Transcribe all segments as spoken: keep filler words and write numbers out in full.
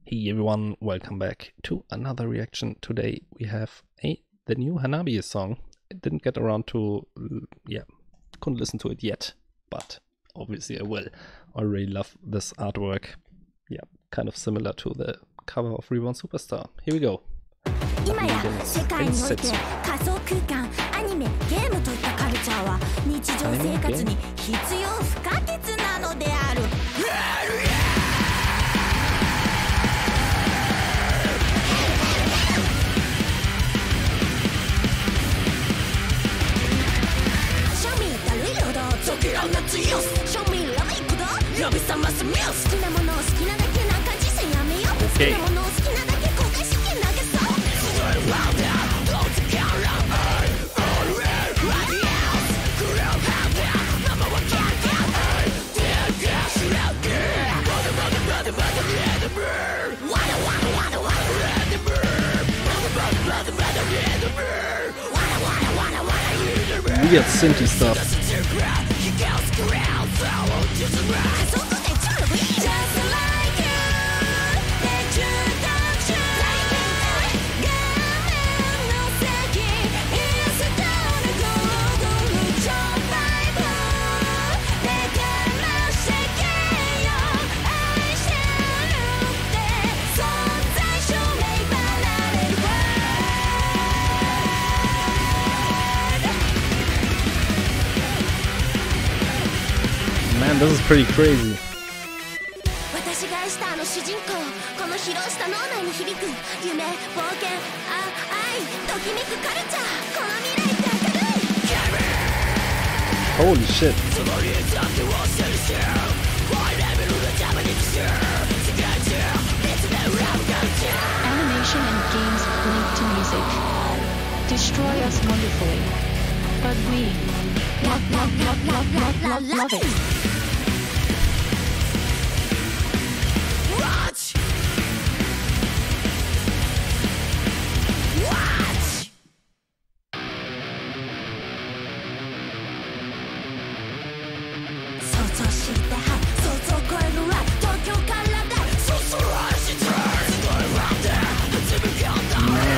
Hey everyone, welcome back to another reaction. Today we have a the new Hanabi song. I didn't get around to, yeah, couldn't listen to it yet, but obviously I will. I really love this artwork. Yeah, kind of similar to the cover of Reborn Superstar. Here we go. 今や世界において仮想空間、アニメ、ゲームといったカルチャーは日常生活に必要不可欠なのである。Show me the real dog, 時らが強す。Show me love it good, love it some must muse。好きなものを好きなだけなんか人生やめよう。好きなものを好きなだけ後悔して投げそう。 Weird synthy stuff. Man, this is pretty crazy. 私がしたあの主人公、この疲労した脳内に響く夢、冒険、あ、愛、ときめくカルチャー、この未来って明るい。 Holy shit. Animation and games linked to music destroy us wonderfully, but we love, love, love, love, love, love, love it. Watch! Watch! 想像してはい想像超えるライブ東京からだそうそう愛してすごいラブで自分がダメ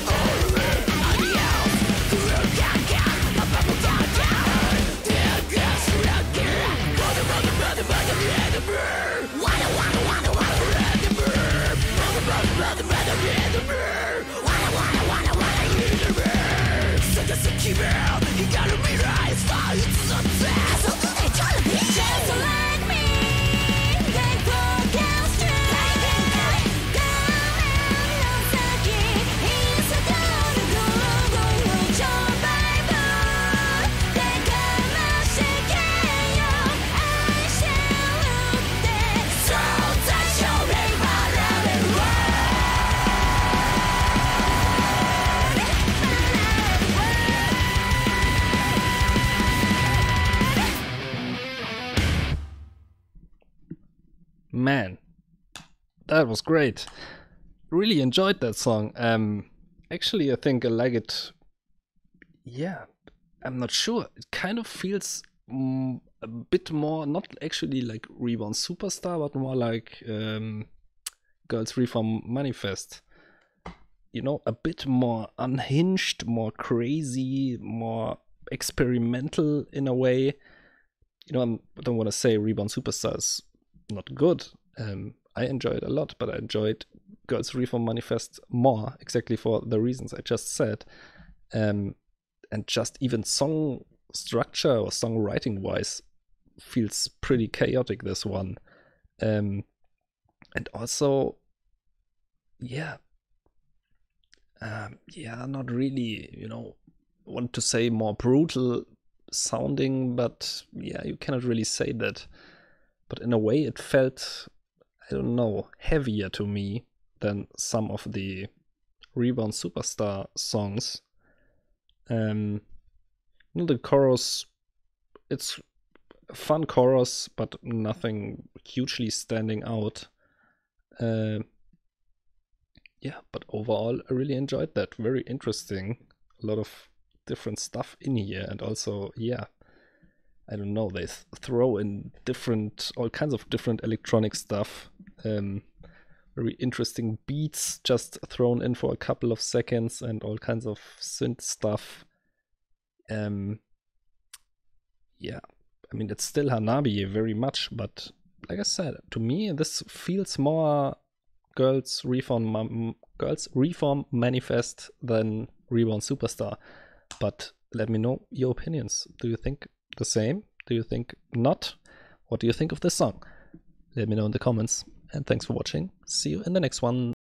Man, that was great. Really enjoyed that song. Um, actually, I think I like it. Yeah, I'm not sure. It kind of feels mm, a bit more, not actually like Reborn Superstar, but more like um, Girls Reform Manifest. You know, a bit more unhinged, more crazy, more experimental in a way. You know, I'm, I don't want to say Reborn Superstar is not good. Um, I enjoy it a lot, but I enjoyed Girls Reform Manifest more, exactly for the reasons I just said. Um, and just even song structure or songwriting wise feels pretty chaotic, this one. Um, and also, yeah, um, yeah, not really, you know, want to say more brutal sounding, but yeah, you cannot really say that. But in a way it felt, I don't know, heavier to me than some of the Reborn Superstar songs. Um, you know, the chorus, it's a fun chorus, but nothing hugely standing out. Uh, yeah, but overall I really enjoyed that. Very interesting. A lot of different stuff in here, and also, yeah, I don't know, they th throw in different, all kinds of different electronic stuff. Um, very interesting beats just thrown in for a couple of seconds and all kinds of synth stuff. Um, yeah, I mean, it's still Hanabi very much, but like I said, to me, this feels more Girls Reform, Girls Reform Manifest than Reborn Superstar. But let me know your opinions. Do you think the same? Do you think not? What do you think of this song? Let me know in the comments. And thanks for watching. See you in the next one.